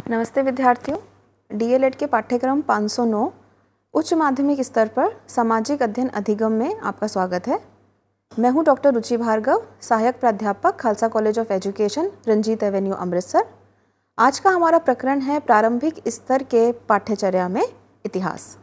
नमस्ते विद्यार्थियों, डीएलएड के पाठ्यक्रम 509 उच्च माध्यमिक स्तर पर सामाजिक अध्ययन अधिगम में आपका स्वागत है। मैं हूं डॉक्टर रुचि भार्गव, सहायक प्राध्यापक, Khalsa college of education, Ranjit avenue, Amritsar. आज का हमारा प्रकरण है प्रारंभिक स्तर के पाठ्यचर्या में इतिहास।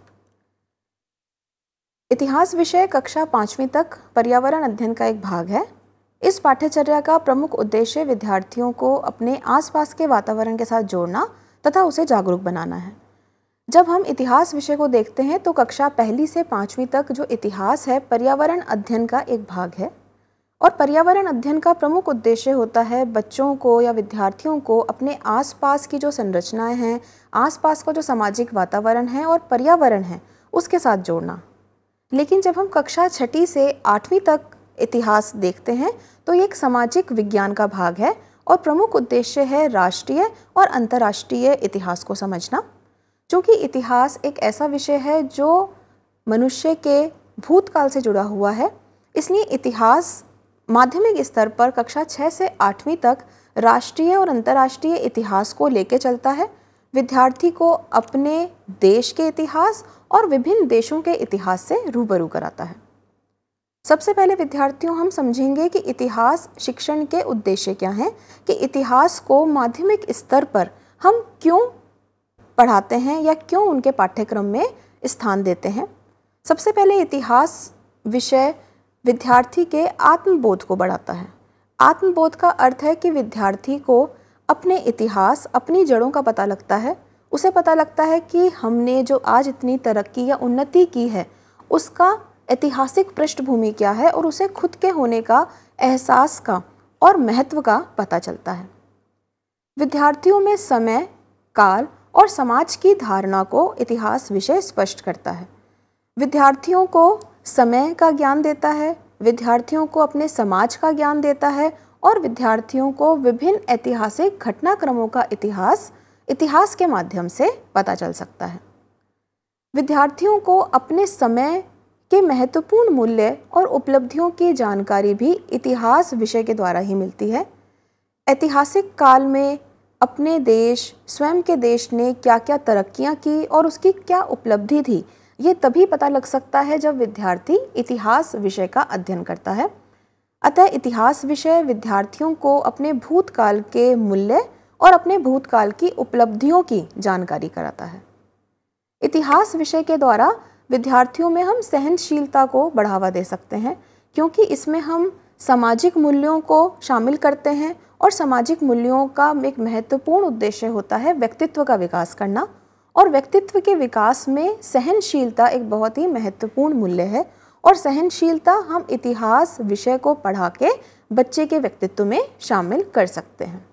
इतिहास विषय कक्षा 5वीं तक पर्यावरण अध्ययन का एक भाग है। इस पाठ्यचर्या का प्रमुख उद्देश्य विद्यार्थियों को अपने आसपास के वातावरण के साथ जोड़ना तथा उसे जागरूक बनाना है। जब हम इतिहास विषय को देखते हैं तो कक्षा 1 से 5वीं तक जो इतिहास है पर्यावरण अध्ययन का एक भाग है और पर्यावरण अध्ययन का प्रमुख उद्देश्य होता है बच्चों को या विद्यार्थियों को अपने आसपास की जो संरचनाएं हैं, आसपास का जो सामाजिक वातावरण है और पर्यावरण है उसके साथ जोड़ना। लेकिन जब हम कक्षा 6 से 8वीं तक इतिहास देखते हैं तो ये एक सामाजिक विज्ञान का भाग है और प्रमुख उद्देश्य है राष्ट्रीय और अंतर्राष्ट्रीय इतिहास को समझना। क्योंकि इतिहास एक ऐसा विषय है जो मनुष्य के भूतकाल से जुड़ा हुआ है, इसलिए इतिहास माध्यमिक स्तर पर कक्षा 6 से 8वीं तक राष्ट्रीय और अंतर्राष्ट्रीय इतिहास को लेकर चलता है। विद्यार्थी को अपने देश के इतिहास और विभिन्न देशों के इतिहास से रूबरू कराता है। सबसे पहले विद्यार्थियों हम समझेंगे कि इतिहास शिक्षण के उद्देश्य क्या हैं, कि इतिहास को माध्यमिक स्तर पर हम क्यों पढ़ाते हैं या क्यों उनके पाठ्यक्रम में स्थान देते हैं। सबसे पहले इतिहास विषय विद्यार्थी के आत्मबोध को बढ़ाता है। आत्मबोध का अर्थ है कि विद्यार्थी को अपने इतिहास, अपनी जड़ों का पता लगता है। उसे पता लगता है कि हमने जो आज इतनी तरक्की या उन्नति की है उसका ऐतिहासिक पृष्ठभूमि क्या है और उसे खुद के होने का एहसास का और महत्व का पता चलता है। विद्यार्थियों में समय, काल और समाज की धारणा को इतिहास विषय स्पष्ट करता है। विद्यार्थियों को समय का ज्ञान देता है, विद्यार्थियों को अपने समाज का ज्ञान देता है और विद्यार्थियों को विभिन्न ऐतिहासिक घटनाक्रमों का इतिहास के माध्यम से पता चल सकता है। विद्यार्थियों को अपने समय के महत्वपूर्ण मूल्य और उपलब्धियों की जानकारी भी इतिहास विषय के द्वारा ही मिलती है। ऐतिहासिक काल में अपने देश, स्वयं के देश ने क्या क्या तरक्कियां की और उसकी क्या उपलब्धि थी, ये तभी पता लग सकता है जब विद्यार्थी इतिहास विषय का अध्ययन करता है। अतः इतिहास विषय विद्यार्थियों को अपने भूतकाल के मूल्य और अपने भूतकाल की उपलब्धियों की जानकारी कराता है। इतिहास विषय के द्वारा विद्यार्थियों में हम सहनशीलता को बढ़ावा दे सकते हैं, क्योंकि इसमें हम सामाजिक मूल्यों को शामिल करते हैं और सामाजिक मूल्यों का एक महत्वपूर्ण उद्देश्य होता है व्यक्तित्व का विकास करना। और व्यक्तित्व के विकास में सहनशीलता एक बहुत ही महत्वपूर्ण मूल्य है और सहनशीलता हम इतिहास विषय को पढ़ा के बच्चे के व्यक्तित्व में शामिल कर सकते हैं।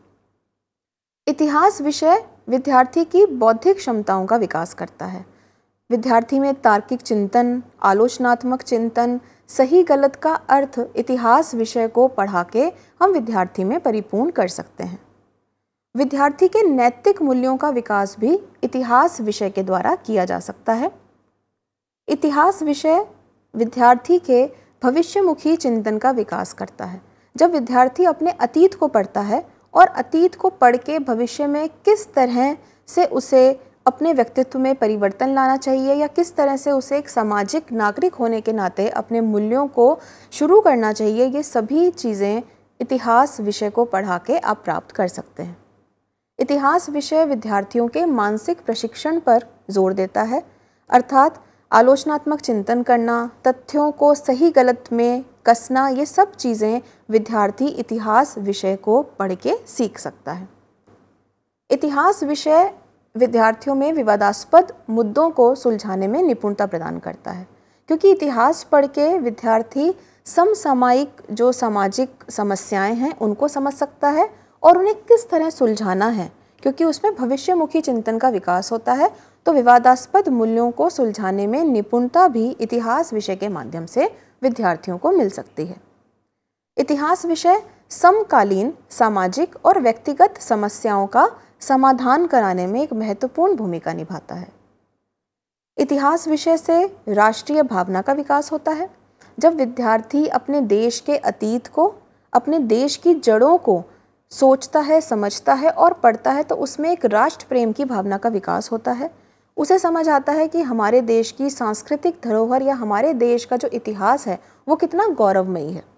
इतिहास विषय विद्यार्थी की बौद्धिक क्षमताओं का विकास करता है। विद्यार्थी में तार्किक चिंतन, आलोचनात्मक चिंतन, सही गलत का अर्थ इतिहास विषय को पढ़ा के हम विद्यार्थी में परिपूर्ण कर सकते हैं। विद्यार्थी के नैतिक मूल्यों का विकास भी इतिहास विषय के द्वारा किया जा सकता है। इतिहास विषय विद्यार्थी के भविष्यमुखी चिंतन का विकास करता है। जब विद्यार्थी अपने अतीत को पढ़ता है और अतीत को पढ़ के भविष्य में किस तरह से उसे अपने व्यक्तित्व में परिवर्तन लाना चाहिए या किस तरह से उसे एक सामाजिक नागरिक होने के नाते अपने मूल्यों को शुरू करना चाहिए, ये सभी चीज़ें इतिहास विषय को पढ़ा के आप प्राप्त कर सकते हैं। इतिहास विषय विद्यार्थियों के मानसिक प्रशिक्षण पर जोर देता है, अर्थात आलोचनात्मक चिंतन करना, तथ्यों को सही गलत में कसना, ये सब चीज़ें विद्यार्थी इतिहास विषय को पढ़ के सीख सकता है। इतिहास विषय विद्यार्थियों में विवादास्पद मुद्दों को सुलझाने में निपुणता प्रदान करता है, क्योंकि इतिहास पढ़ के विद्यार्थी समसामयिक जो सामाजिक समस्याएं हैं उनको समझ सकता है और उन्हें किस तरह सुलझाना है, क्योंकि उसमें भविष्यमुखी चिंतन का विकास होता है। तो विवादास्पद मूल्यों को सुलझाने में निपुणता भी इतिहास विषय के माध्यम से विद्यार्थियों को मिल सकती है। इतिहास विषय समकालीन सामाजिक और व्यक्तिगत समस्याओं का समाधान कराने में एक महत्वपूर्ण भूमिका निभाता है। इतिहास विषय से राष्ट्रीय भावना का विकास होता है। जब विद्यार्थी अपने देश के अतीत को, अपने देश की जड़ों को सोचता है, समझता है और पढ़ता है तो उसमें एक राष्ट्र प्रेम की भावना का विकास होता है। उसे समझ आता है कि हमारे देश की सांस्कृतिक धरोहर या हमारे देश का जो इतिहास है वो कितना गौरवमयी है।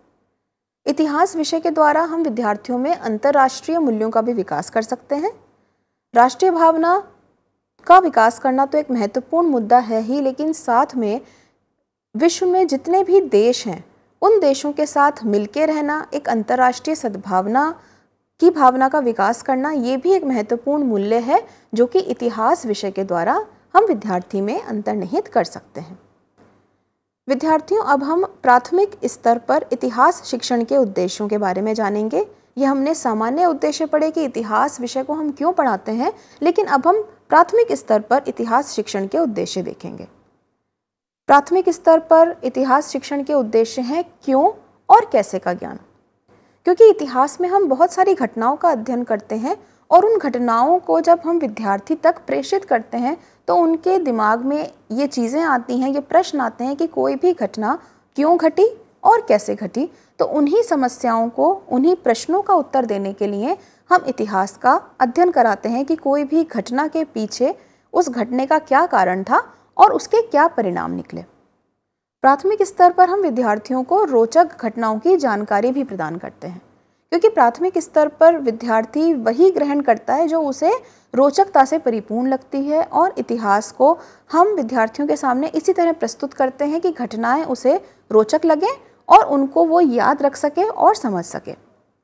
इतिहास विषय के द्वारा हम विद्यार्थियों में अंतर्राष्ट्रीय मूल्यों का भी विकास कर सकते हैं। राष्ट्रीय भावना का विकास करना तो एक महत्वपूर्ण मुद्दा है ही, लेकिन साथ में विश्व में जितने भी देश हैं उन देशों के साथ मिलके रहना, एक अंतर्राष्ट्रीय सद्भावना की भावना का विकास करना, ये भी एक महत्वपूर्ण मूल्य है जो कि इतिहास विषय के द्वारा हम विद्यार्थी में अंतर्निहित कर सकते हैं। विद्यार्थियों, अब हम प्राथमिक स्तर पर इतिहास शिक्षण के उद्देश्यों के बारे में जानेंगे। यह हमने सामान्य उद्देश्य पढ़े कि इतिहास विषय को हम क्यों पढ़ाते हैं, लेकिन अब हम प्राथमिक स्तर पर इतिहास शिक्षण के उद्देश्य देखेंगे। प्राथमिक स्तर पर इतिहास शिक्षण के उद्देश्य हैं क्यों और कैसे का ज्ञान। क्योंकि इतिहास में हम बहुत सारी घटनाओं का अध्ययन करते हैं और उन घटनाओं को जब हम विद्यार्थी तक प्रेषित करते हैं तो उनके दिमाग में ये चीज़ें आती हैं, ये प्रश्न आते हैं कि कोई भी घटना क्यों घटी और कैसे घटी। तो उन्हीं समस्याओं को, उन्हीं प्रश्नों का उत्तर देने के लिए हम इतिहास का अध्ययन कराते हैं कि कोई भी घटना के पीछे उस घटने का क्या कारण था और उसके क्या परिणाम निकले। प्राथमिक स्तर पर हम विद्यार्थियों को रोचक घटनाओं की जानकारी भी प्रदान करते हैं, क्योंकि प्राथमिक स्तर पर विद्यार्थी वही ग्रहण करता है जो उसे रोचकता से परिपूर्ण लगती है, और इतिहास को हम विद्यार्थियों के सामने इसी तरह प्रस्तुत करते हैं कि घटनाएं उसे रोचक लगें और उनको वो याद रख सके और समझ सके।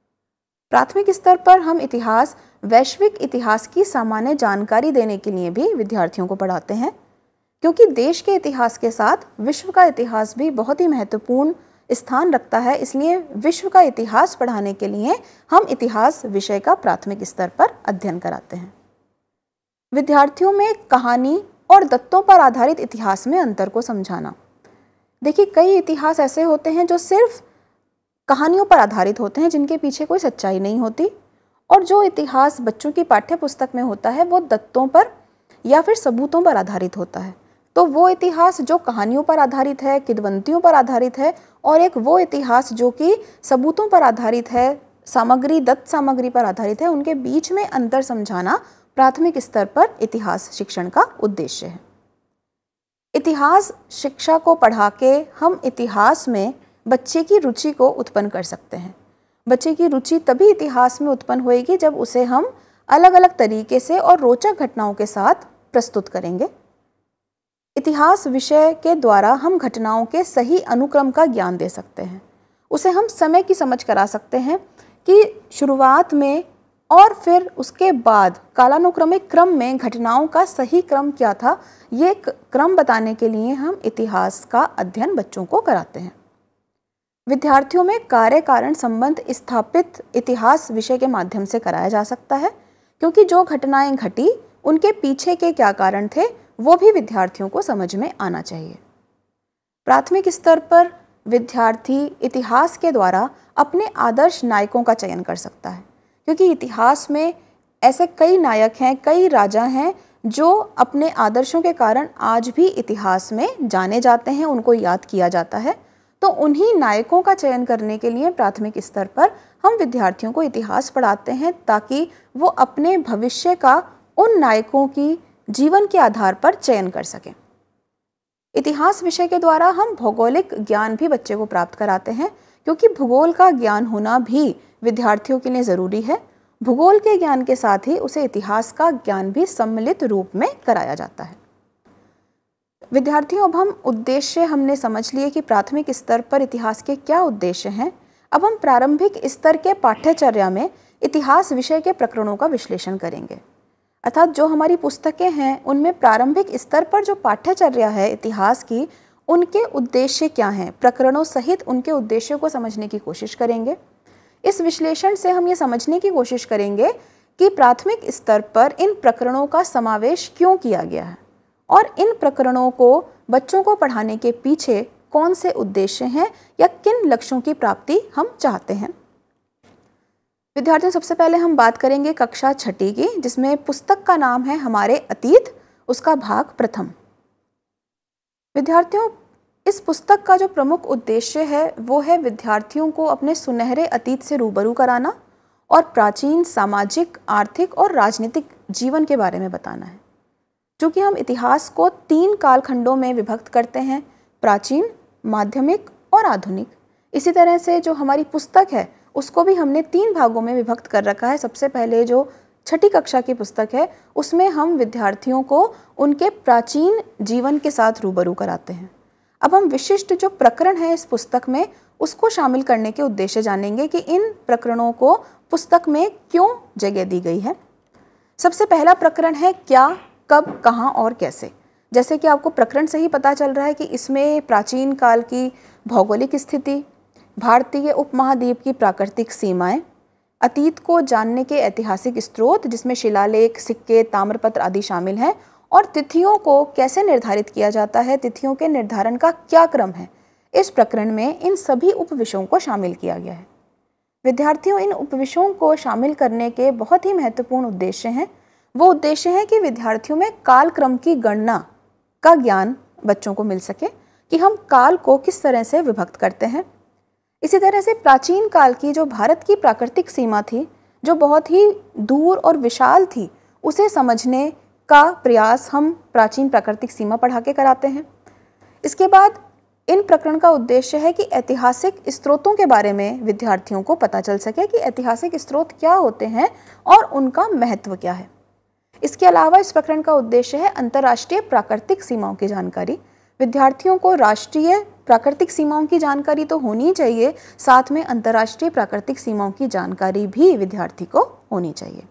प्राथमिक स्तर पर हम इतिहास, वैश्विक इतिहास की सामान्य जानकारी देने के लिए भी विद्यार्थियों को पढ़ाते हैं, क्योंकि देश के इतिहास के साथ विश्व का इतिहास भी बहुत ही महत्वपूर्ण स्थान रखता है। इसलिए विश्व का इतिहास पढ़ाने के लिए हम इतिहास विषय का प्राथमिक स्तर पर अध्ययन कराते हैं। विद्यार्थियों में कहानी और तथ्यों पर आधारित इतिहास में अंतर को समझाना। देखिए, कई इतिहास ऐसे होते हैं जो सिर्फ कहानियों पर आधारित होते हैं, जिनके पीछे कोई सच्चाई नहीं होती, और जो इतिहास बच्चों की पाठ्य पुस्तक में होता है वो तथ्यों पर या फिर सबूतों पर आधारित होता है। तो वो इतिहास जो कहानियों पर आधारित है, किंवदंतियों पर आधारित है, और एक वो इतिहास जो कि सबूतों पर आधारित है, सामग्री, दत्त सामग्री पर आधारित है, उनके बीच में अंतर समझाना प्राथमिक स्तर पर इतिहास शिक्षण का उद्देश्य है। इतिहास शिक्षा को पढ़ा के हम इतिहास में बच्चे की रुचि को उत्पन्न कर सकते हैं। बच्चे की रुचि तभी इतिहास में उत्पन्न होएगी जब उसे हम अलग अलग तरीके से और रोचक घटनाओं के साथ प्रस्तुत करेंगे। इतिहास विषय के द्वारा हम घटनाओं के सही अनुक्रम का ज्ञान दे सकते हैं। उसे हम समय की समझ करा सकते हैं कि शुरुआत में और फिर उसके बाद कालानुक्रमिक क्रम में घटनाओं का सही क्रम क्या था, ये क्रम बताने के लिए हम इतिहास का अध्ययन बच्चों को कराते हैं। विद्यार्थियों में कार्य कारण संबंध स्थापित इतिहास विषय के माध्यम से कराया जा सकता है, क्योंकि जो घटनाएं घटी उनके पीछे के क्या कारण थे वो भी विद्यार्थियों को समझ में आना चाहिए। प्राथमिक स्तर पर विद्यार्थी इतिहास के द्वारा अपने आदर्श नायकों का चयन कर सकता है, क्योंकि इतिहास में ऐसे कई नायक हैं, कई राजा हैं जो अपने आदर्शों के कारण आज भी इतिहास में जाने जाते हैं, उनको याद किया जाता है। तो उन्हीं नायकों का चयन करने के लिए प्राथमिक स्तर पर हम विद्यार्थियों को इतिहास पढ़ाते हैं, ताकि वो अपने भविष्य का उन नायकों की जीवन के आधार पर चयन कर सकें। इतिहास विषय के द्वारा हम भौगोलिक ज्ञान भी बच्चे को प्राप्त कराते हैं, क्योंकि भूगोल का ज्ञान होना भी विद्यार्थियों के लिए ज़रूरी है। भूगोल के ज्ञान के साथ ही उसे इतिहास का ज्ञान भी सम्मिलित रूप में कराया जाता है। विद्यार्थियों, अब हम उद्देश्य हमने समझ लिए कि प्राथमिक स्तर पर इतिहास के क्या उद्देश्य हैं। अब हम प्रारंभिक स्तर के पाठ्यचर्या में इतिहास विषय के प्रकरणों का विश्लेषण करेंगे। अर्थात जो हमारी पुस्तकें हैं उनमें प्रारंभिक स्तर पर जो पाठ्यचर्या है इतिहास की, उनके उद्देश्य क्या हैं, प्रकरणों सहित उनके उद्देश्यों को समझने की कोशिश करेंगे। इस विश्लेषण से हम ये समझने की कोशिश करेंगे कि प्राथमिक स्तर पर इन प्रकरणों का समावेश क्यों किया गया है और इन प्रकरणों को बच्चों को पढ़ाने के पीछे कौन से उद्देश्य हैं या किन लक्ष्यों की प्राप्ति हम चाहते हैं। विद्यार्थियों, सबसे पहले हम बात करेंगे कक्षा 6ठी की, जिसमें पुस्तक का नाम है हमारे अतीत, उसका भाग प्रथम। विद्यार्थियों, इस पुस्तक का जो प्रमुख उद्देश्य है वो है विद्यार्थियों को अपने सुनहरे अतीत से रूबरू कराना और प्राचीन सामाजिक, आर्थिक और राजनीतिक जीवन के बारे में बताना है। चूँकि हम इतिहास को 3 कालखंडों में विभक्त करते हैं, प्राचीन, माध्यमिक और आधुनिक, इसी तरह से जो हमारी पुस्तक है उसको भी हमने 3 भागों में विभक्त कर रखा है। सबसे पहले जो छठी कक्षा की पुस्तक है उसमें हम विद्यार्थियों को उनके प्राचीन जीवन के साथ रूबरू कराते हैं। अब हम विशिष्ट जो प्रकरण है इस पुस्तक में उसको शामिल करने के उद्देश्य जानेंगे कि इन प्रकरणों को पुस्तक में क्यों जगह दी गई है। सबसे पहला प्रकरण है क्या, कब, कहाँ और कैसे। जैसे कि आपको प्रकरण से ही पता चल रहा है कि इसमें प्राचीन काल की भौगोलिक स्थिति, भारतीय उपमहाद्वीप की प्राकृतिक सीमाएं, अतीत को जानने के ऐतिहासिक स्रोत जिसमें शिलालेख, सिक्के, ताम्रपत्र आदि शामिल हैं, और तिथियों को कैसे निर्धारित किया जाता है, तिथियों के निर्धारण का क्या क्रम है। इस प्रकरण में इन सभी उपविषयों को शामिल किया गया है। विद्यार्थियों, इन उपविषयों को शामिल करने के बहुत ही महत्वपूर्ण उद्देश्य हैं। वो उद्देश्य है कि विद्यार्थियों में कालक्रम की गणना का ज्ञान बच्चों को मिल सके कि हम काल को किस तरह से विभक्त करते हैं। इसी तरह से प्राचीन काल की जो भारत की प्राकृतिक सीमा थी, जो बहुत ही दूर और विशाल थी, उसे समझने का प्रयास हम प्राचीन प्राकृतिक सीमा पढ़ा के कराते हैं। इसके बाद इन प्रकरण का उद्देश्य है कि ऐतिहासिक स्रोतों के बारे में विद्यार्थियों को पता चल सके कि ऐतिहासिक स्रोत क्या होते हैं और उनका महत्व क्या है। इसके अलावा इस प्रकरण का उद्देश्य है अंतर्राष्ट्रीय प्राकृतिक सीमाओं की जानकारी। विद्यार्थियों को राष्ट्रीय प्राकृतिक सीमाओं की जानकारी तो होनी चाहिए, साथ में अंतर्राष्ट्रीय प्राकृतिक सीमाओं की जानकारी भी विद्यार्थी को होनी चाहिए।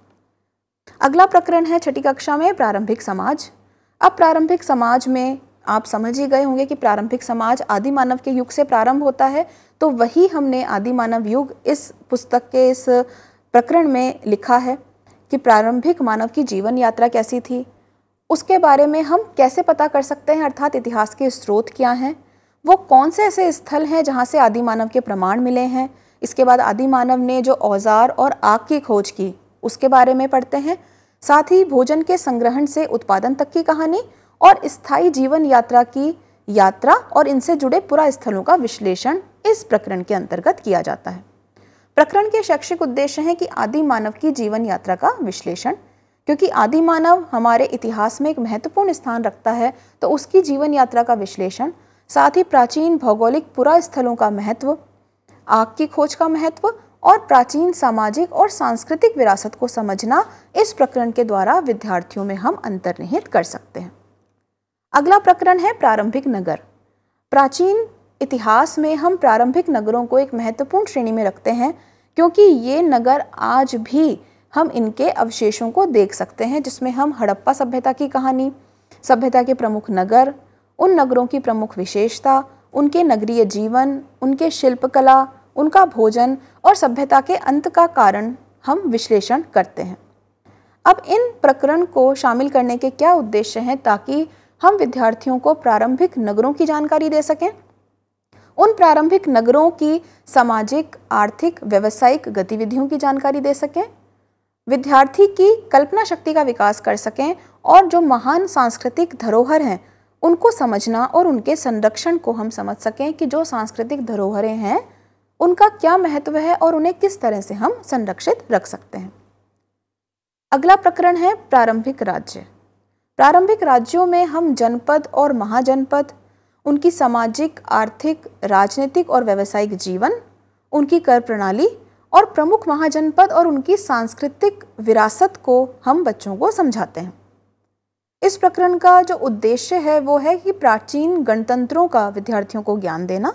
अगला प्रकरण है छठी कक्षा में प्रारंभिक समाज। अब प्रारंभिक समाज में आप समझ ही गए होंगे कि प्रारंभिक समाज आदि मानव के युग से प्रारंभ होता है, तो वही हमने आदि मानव युग इस पुस्तक के इस प्रकरण में लिखा है कि प्रारंभिक मानव की जीवन यात्रा कैसी थी, उसके बारे में हम कैसे पता कर सकते हैं, अर्थात इतिहास के स्रोत क्या हैं, वो कौन से ऐसे स्थल हैं जहाँ से आदि मानव के प्रमाण मिले हैं। इसके बाद आदि मानव ने जो औजार और आग की खोज की उसके बारे में पढ़ते हैं। साथ ही भोजन के संग्रहण से उत्पादन तक की कहानी और स्थायी जीवन यात्रा की यात्रा और इनसे जुड़े पुरा स्थलों का विश्लेषण इस प्रकरण के अंतर्गत किया जाता है। प्रकरण के शैक्षिक उद्देश्य हैं कि आदि मानव की जीवन यात्रा का विश्लेषण, क्योंकि आदि मानव हमारे इतिहास में एक महत्वपूर्ण स्थान रखता है, तो उसकी जीवन यात्रा का विश्लेषण, साथ ही प्राचीन भौगोलिक पुरा स्थलों का महत्व, आग की खोज का महत्व और प्राचीन सामाजिक और सांस्कृतिक विरासत को समझना इस प्रकरण के द्वारा विद्यार्थियों में हम अंतर्निहित कर सकते हैं। अगला प्रकरण है प्रारंभिक नगर। प्राचीन इतिहास में हम प्रारंभिक नगरों को एक महत्वपूर्ण श्रेणी में रखते हैं, क्योंकि ये नगर आज भी हम इनके अवशेषों को देख सकते हैं, जिसमें हम हड़प्पा सभ्यता की कहानी, सभ्यता के प्रमुख नगर, उन नगरों की प्रमुख विशेषता, उनके नगरीय जीवन, उनके शिल्पकला, उनका भोजन और सभ्यता के अंत का कारण हम विश्लेषण करते हैं। अब इन प्रकरण को शामिल करने के क्या उद्देश्य हैं, ताकि हम विद्यार्थियों को प्रारंभिक नगरों की जानकारी दे सकें, उन प्रारंभिक नगरों की सामाजिक, आर्थिक, व्यावसायिक गतिविधियों की जानकारी दे सकें, विद्यार्थी की कल्पना शक्ति का विकास कर सकें और जो महान सांस्कृतिक धरोहर हैं उनको समझना और उनके संरक्षण को हम समझ सकें कि जो सांस्कृतिक धरोहरें हैं उनका क्या महत्व है और उन्हें किस तरह से हम संरक्षित रख सकते हैं। अगला प्रकरण है प्रारंभिक राज्य। प्रारंभिक राज्यों में हम जनपद और महाजनपद, उनकी सामाजिक, आर्थिक, राजनीतिक और व्यावसायिक जीवन, उनकी कर प्रणाली और प्रमुख महाजनपद और उनकी सांस्कृतिक विरासत को हम बच्चों को समझाते हैं। इस प्रकरण का जो उद्देश्य है वो है कि प्राचीन गणतंत्रों का विद्यार्थियों को ज्ञान देना,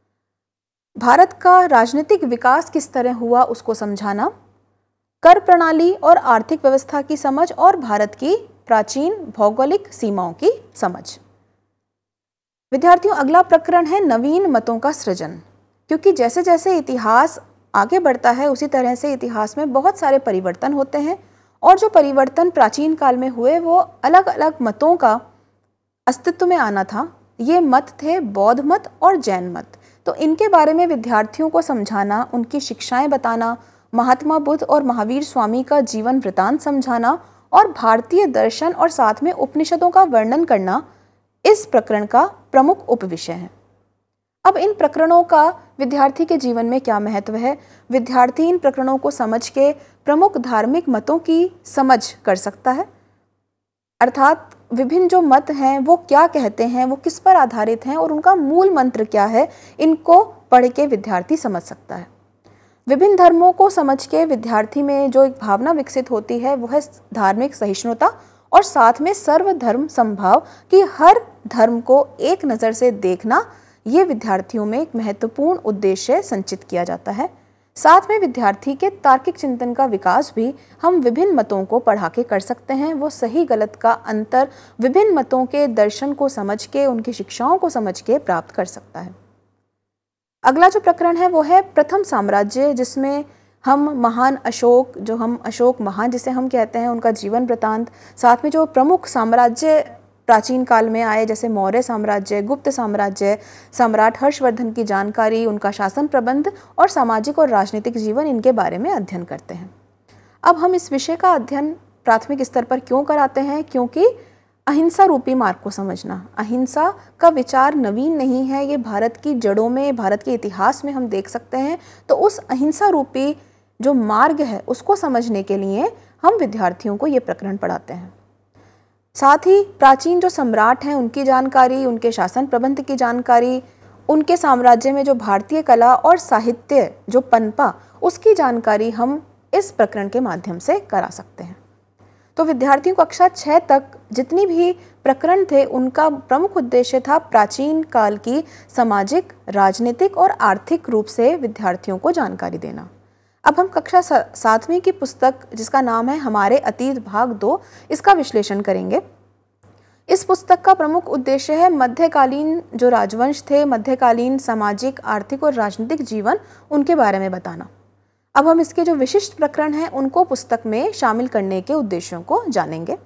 भारत का राजनीतिक विकास किस तरह हुआ उसको समझाना, कर प्रणाली और आर्थिक व्यवस्था की समझ और भारत की प्राचीन भौगोलिक सीमाओं की समझ। विद्यार्थियों, अगला प्रकरण है नवीन मतों का सृजन। क्योंकि जैसे जैसे इतिहास आगे बढ़ता है उसी तरह से इतिहास में बहुत सारे परिवर्तन होते हैं, और जो परिवर्तन प्राचीन काल में हुए वो अलग अलग मतों का अस्तित्व में आना था। ये मत थे बौद्ध मत और जैन मत। तो इनके बारे में विद्यार्थियों को समझाना, उनकी शिक्षाएं बताना, महात्मा बुद्ध और महावीर स्वामी का जीवन वृतांत समझाना और भारतीय दर्शन और साथ में उपनिषदों का वर्णन करना इस प्रकरण का प्रमुख उपविषय है। अब इन प्रकरणों का विद्यार्थी के जीवन में क्या महत्व है, विद्यार्थी इन प्रकरणों को समझ के प्रमुख धार्मिक मतों की समझ कर सकता है, अर्थात विभिन्न जो मत हैं वो क्या कहते हैं, वो किस पर आधारित हैं और उनका मूल मंत्र क्या है, इनको पढ़ के विद्यार्थी समझ सकता है। विभिन्न धर्मों को समझ के विद्यार्थी में जो एक भावना विकसित होती है वो है धार्मिक सहिष्णुता और साथ में सर्वधर्म समभाव कि हर धर्म को एक नज़र से देखना, ये विद्यार्थियों में एक महत्वपूर्ण उद्देश्य संचित किया जाता है। साथ में विद्यार्थी के तार्किक चिंतन का विकास भी हम विभिन्न मतों को पढ़ा के कर सकते हैं। वो सही गलत का अंतर विभिन्न मतों के दर्शन को समझ के, उनकी शिक्षाओं को समझ के प्राप्त कर सकता है। अगला जो प्रकरण है वो है प्रथम साम्राज्य, जिसमें हम महान अशोक, जो हम अशोक महान जिसे हम कहते हैं, उनका जीवन वृतांत, साथ में जो प्रमुख साम्राज्य प्राचीन काल में आए जैसे मौर्य साम्राज्य, गुप्त साम्राज्य, सम्राट हर्षवर्धन की जानकारी, उनका शासन प्रबंध और सामाजिक और राजनीतिक जीवन, इनके बारे में अध्ययन करते हैं। अब हम इस विषय का अध्ययन प्राथमिक स्तर पर क्यों कराते हैं? क्योंकि अहिंसा रूपी मार्ग को समझना, अहिंसा का विचार नवीन नहीं है, ये भारत की जड़ों में, भारत के इतिहास में हम देख सकते हैं। तो उस अहिंसा रूपी जो मार्ग है उसको समझने के लिए हम विद्यार्थियों को ये प्रकरण पढ़ाते हैं। साथ ही प्राचीन जो सम्राट हैं उनकी जानकारी, उनके शासन प्रबंध की जानकारी, उनके साम्राज्य में जो भारतीय कला और साहित्य जो पनपा, उसकी जानकारी हम इस प्रकरण के माध्यम से करा सकते हैं। तो विद्यार्थियों को कक्षा 6 तक जितनी भी प्रकरण थे उनका प्रमुख उद्देश्य था प्राचीन काल की सामाजिक, राजनीतिक और आर्थिक रूप से विद्यार्थियों को जानकारी देना। अब हम कक्षा 7वीं की पुस्तक जिसका नाम है हमारे अतीत भाग 2, इसका विश्लेषण करेंगे। इस पुस्तक का प्रमुख उद्देश्य है मध्यकालीन जो राजवंश थे, मध्यकालीन सामाजिक, आर्थिक और राजनीतिक जीवन, उनके बारे में बताना। अब हम इसके जो विशिष्ट प्रकरण हैं उनको पुस्तक में शामिल करने के उद्देश्यों को जानेंगे।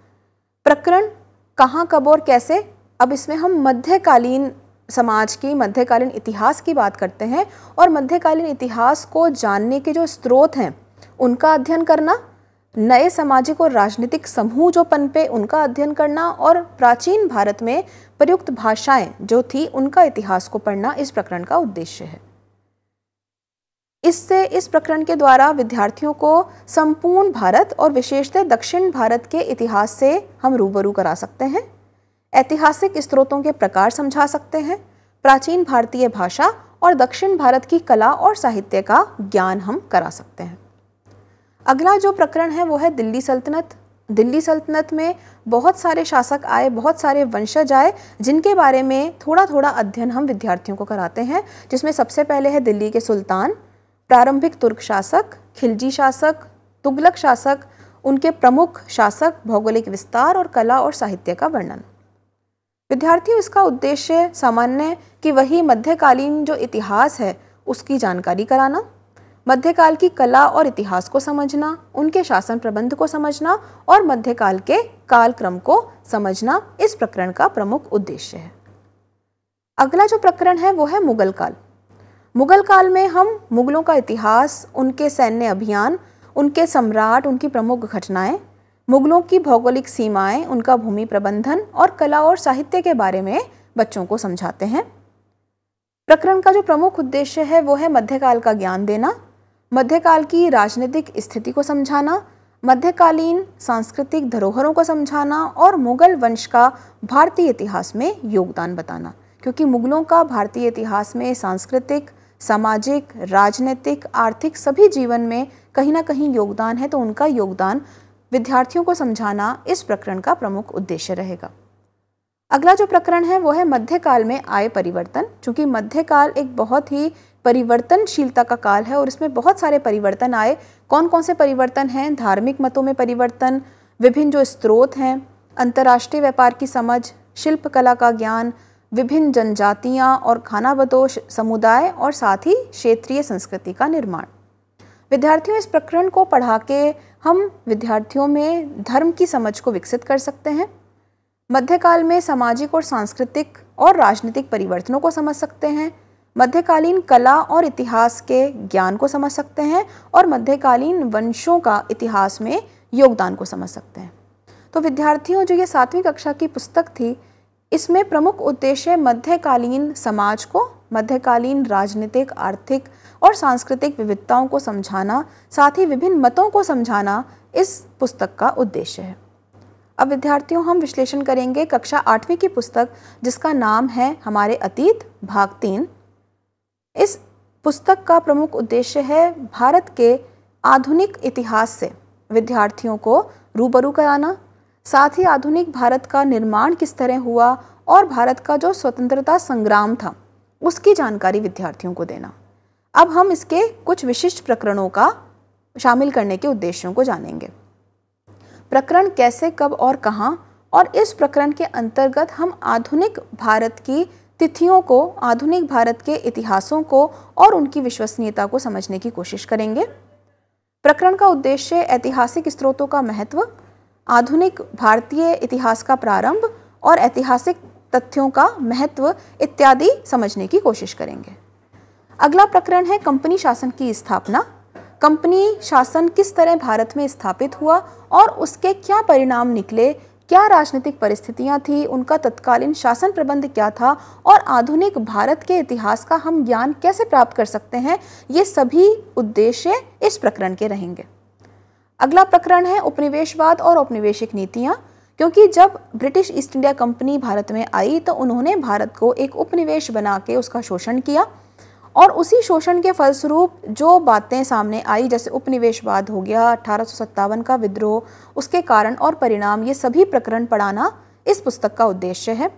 प्रकरण कहाँ, कब और कैसे। अब इसमें हम मध्यकालीन समाज की, मध्यकालीन इतिहास की बात करते हैं और मध्यकालीन इतिहास को जानने के जो स्रोत हैं उनका अध्ययन करना, नए सामाजिक और राजनीतिक समूह जो पनपे उनका अध्ययन करना और प्राचीन भारत में प्रयुक्त भाषाएं जो थी उनका इतिहास को पढ़ना इस प्रकरण का उद्देश्य है। इस प्रकरण के द्वारा विद्यार्थियों को संपूर्ण भारत और विशेषतः दक्षिण भारत के इतिहास से हम रूबरू करा सकते हैं, ऐतिहासिक स्रोतों के प्रकार समझा सकते हैं, प्राचीन भारतीय भाषा और दक्षिण भारत की कला और साहित्य का ज्ञान हम करा सकते हैं। अगला जो प्रकरण है वो है दिल्ली सल्तनत। दिल्ली सल्तनत में बहुत सारे शासक आए, बहुत सारे वंशज आए, जिनके बारे में थोड़ा थोड़ा अध्ययन हम विद्यार्थियों को कराते हैं, जिसमें सबसे पहले है दिल्ली के सुल्तान, प्रारंभिक तुर्क शासक, खिलजी शासक, तुगलक शासक, उनके प्रमुख शासक, भौगोलिक विस्तार और कला और साहित्य का वर्णन। विद्यार्थियों इसका उद्देश्य सामान्य कि वही मध्यकालीन जो इतिहास है उसकी जानकारी कराना, मध्यकाल की कला और इतिहास को समझना, उनके शासन प्रबंध को समझना और मध्यकाल के कालक्रम को समझना इस प्रकरण का प्रमुख उद्देश्य है। अगला जो प्रकरण है वो है मुगल काल। मुगल काल में हम मुगलों का इतिहास, उनके सैन्य अभियान, उनके सम्राट, उनकी प्रमुख घटनाएं, मुगलों की भौगोलिक सीमाएं, उनका भूमि प्रबंधन और कला और साहित्य के बारे में बच्चों को समझाते हैं। प्रकरण का जो प्रमुख उद्देश्य है वो है मध्यकाल का ज्ञान देना, मध्यकाल की राजनीतिक स्थिति को समझाना, मध्यकालीन सांस्कृतिक धरोहरों को समझाना और मुगल वंश का भारतीय इतिहास में योगदान बताना। क्योंकि मुगलों का भारतीय इतिहास में सांस्कृतिक, सामाजिक, राजनीतिक, आर्थिक सभी जीवन में कहीं ना कहीं योगदान है, तो उनका योगदान विद्यार्थियों को समझाना इस प्रकरण का प्रमुख उद्देश्य रहेगा। अगला जो प्रकरण है वो है मध्यकाल में आए परिवर्तन। चूँकि मध्यकाल एक बहुत ही परिवर्तनशीलता का काल है और इसमें बहुत सारे परिवर्तन आए। कौन कौन से परिवर्तन हैं? धार्मिक मतों में परिवर्तन, विभिन्न जो स्रोत हैं, अंतर्राष्ट्रीय व्यापार की समझ, शिल्प कला का ज्ञान, विभिन्न जनजातियाँ और खानाबदोश समुदाय और साथ ही क्षेत्रीय संस्कृति का निर्माण। विद्यार्थियों इस प्रकरण को पढ़ा के हम विद्यार्थियों में धर्म की समझ को विकसित कर सकते हैं, मध्यकाल में सामाजिक और सांस्कृतिक और राजनीतिक परिवर्तनों को समझ सकते हैं, मध्यकालीन कला और इतिहास के ज्ञान को समझ सकते हैं और मध्यकालीन वंशों का इतिहास में योगदान को समझ सकते हैं। तो विद्यार्थियों जो ये 7वीं कक्षा की पुस्तक थी, इसमें प्रमुख उद्देश्य मध्यकालीन समाज को मध्यकालीन राजनीतिक, आर्थिक और सांस्कृतिक विविधताओं को समझाना, साथ ही विभिन्न मतों को समझाना इस पुस्तक का उद्देश्य है। अब विद्यार्थियों, हम विश्लेषण करेंगे कक्षा 8वीं की पुस्तक जिसका नाम है हमारे अतीत भाग 3। इस पुस्तक का प्रमुख उद्देश्य है भारत के आधुनिक इतिहास से विद्यार्थियों को रूबरू कराना, साथ ही आधुनिक भारत का निर्माण किस तरह हुआ और भारत का जो स्वतंत्रता संग्राम था उसकी जानकारी विद्यार्थियों को देना। अब हम इसके कुछ विशिष्ट प्रकरणों का शामिल करने के उद्देश्यों को जानेंगे। प्रकरण कैसे, कब और कहाँ, और इस प्रकरण के अंतर्गत हम आधुनिक भारत की तिथियों को, आधुनिक भारत के इतिहासों को और उनकी विश्वसनीयता को समझने की कोशिश करेंगे। प्रकरण का उद्देश्य ऐतिहासिक स्रोतों का महत्व, आधुनिक भारतीय इतिहास का प्रारंभ और ऐतिहासिक तथ्यों का महत्व इत्यादि समझने की कोशिश करेंगे। अगला प्रकरण है कंपनी शासन की स्थापना। कंपनी शासन किस तरह भारत में स्थापित हुआ और उसके क्या परिणाम निकले, क्या राजनीतिक परिस्थितियां थी, उनका तत्कालीन शासन प्रबंध क्या था और आधुनिक भारत के इतिहास का हम ज्ञान कैसे प्राप्त कर सकते हैं, ये सभी उद्देश्य इस प्रकरण के रहेंगे। अगला प्रकरण है उपनिवेशवाद और औपनिवेशिक नीतियां, क्योंकि जब British East India company Bharat में आई तो उन्होंने भारत को एक उपनिवेश बना के उसका शोषण किया और उसी शोषण के फलस्वरूप जो बातें सामने आई, जैसे उपनिवेशवाद हो गया, 1857 का विद्रोह, उसके कारण और परिणाम, ये सभी प्रकरण पढ़ाना इस पुस्तक का उद्देश्य है।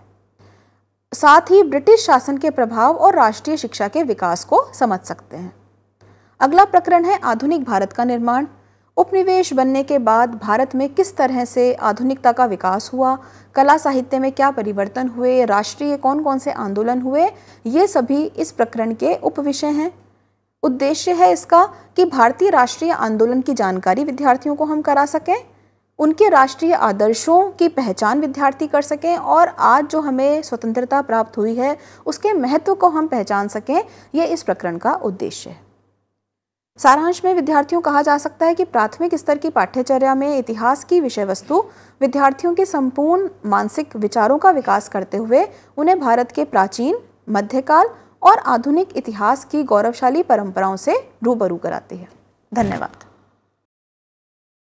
साथ ही ब्रिटिश शासन के प्रभाव और राष्ट्रीय शिक्षा के विकास को समझ सकते हैं। अगला प्रकरण है आधुनिक भारत का निर्माण। उपनिवेश बनने के बाद भारत में किस तरह से आधुनिकता का विकास हुआ, कला साहित्य में क्या परिवर्तन हुए, राष्ट्रीय कौन कौन से आंदोलन हुए, ये सभी इस प्रकरण के उपविषय हैं। उद्देश्य है इसका कि भारतीय राष्ट्रीय आंदोलन की जानकारी विद्यार्थियों को हम करा सकें, उनके राष्ट्रीय आदर्शों की पहचान विद्यार्थी कर सकें और आज जो हमें स्वतंत्रता प्राप्त हुई है उसके महत्व को हम पहचान सकें, ये इस प्रकरण का उद्देश्य है। सारांश में विद्यार्थियों कहा जा सकता है कि प्राथमिक स्तर की पाठ्यचर्या में इतिहास की विषय वस्तु विद्यार्थियों के संपूर्ण मानसिक विचारों का विकास करते हुए उन्हें भारत के प्राचीन, मध्यकाल और आधुनिक इतिहास की गौरवशाली परंपराओं से रूबरू कराती है। धन्यवाद।